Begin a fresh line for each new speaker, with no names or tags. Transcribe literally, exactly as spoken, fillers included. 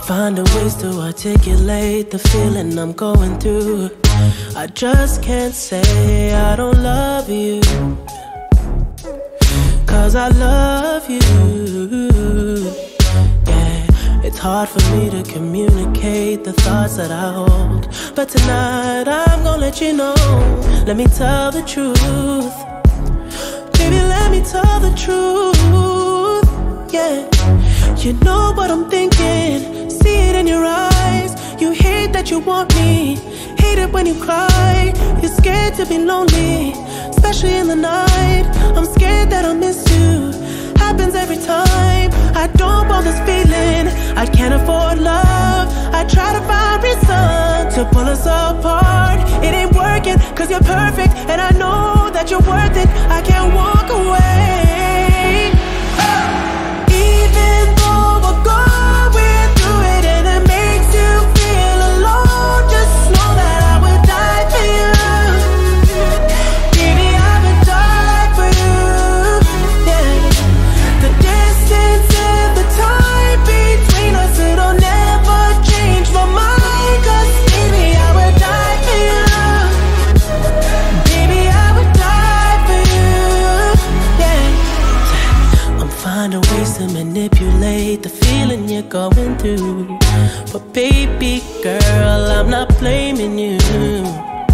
finding ways to articulate the feeling I'm going through. I just can't say I don't love you, 'cause I love you. Yeah, it's hard for me to communicate the thoughts that I hold, but tonight I'm gonna let you know. Let me tell the truth. Baby, let me tell the truth. Yeah, you know what I'm thinking, see it in your eyes. You hate that you want me, hate it when you cry. You're scared to be lonely, especially in the night. I'm scared that I'll miss you, happens every time. I don't want this feeling, I can't afford love. I try to find reason to pull us apart. It ain't working, 'cause you're perfect, and I know that you're worth it. I can't walk away. Even though we're going through it and it makes you feel alone, just know that I would die for you. Baby, I would die for you. Yeah. The distance and the time between us, it'll never change my mind, 'cause baby, I would die for you. Baby, I would die for you. Yeah. I'm finding ways to manipulate the feeling you're going through, but baby girl, I'm not blaming you.